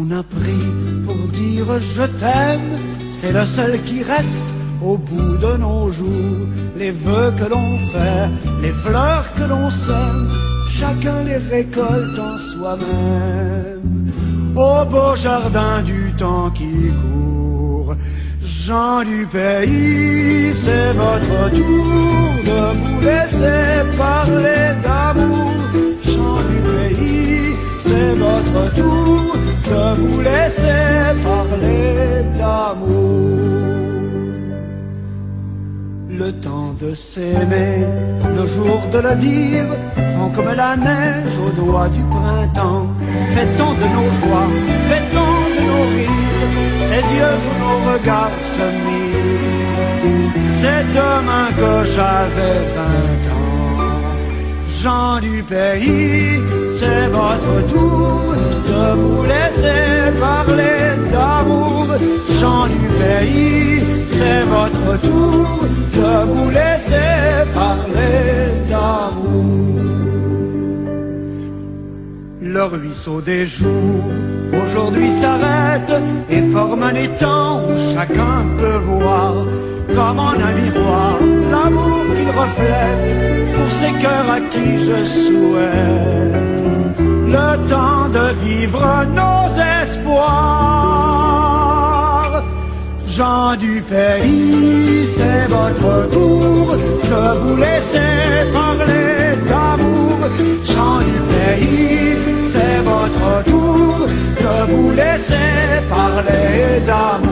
qu'on a pris pour dire je t'aime, c'est le seul qui reste au bout de nos jours. Les vœux que l'on fait, les fleurs que l'on sème, chacun les récolte en soi-même. Au beau jardin du temps qui court, gens du pays, c'est votre tour de vous laisser parler d'amour. Gens du pays, c'est votre tour de vous laisser parler d'amour. Le temps de s'aimer, le jour de le dire, font comme la neige au doigt du printemps. Fait-on de nos joies, fait-on de nos rires, ces yeux où nos regards se mirent. C'est demain que j'avais 20 ans. Gens du pays, c'est votre tour de vous laisser parler d'amour. Gens du pays, c'est votre tour de vous laisser parler d'amour. Le ruisseau des jours aujourd'hui s'arrête et forme un étang où chacun peut voir, comme en un miroir, l'amour qu'il reflète pour ces cœurs à qui je souhaite le temps de vivre nos espoirs. Gens du pays, c'est votre tour de vous laisser parler d'amour. Gens du pays, c'est votre tour de vous laisser parler d'amour.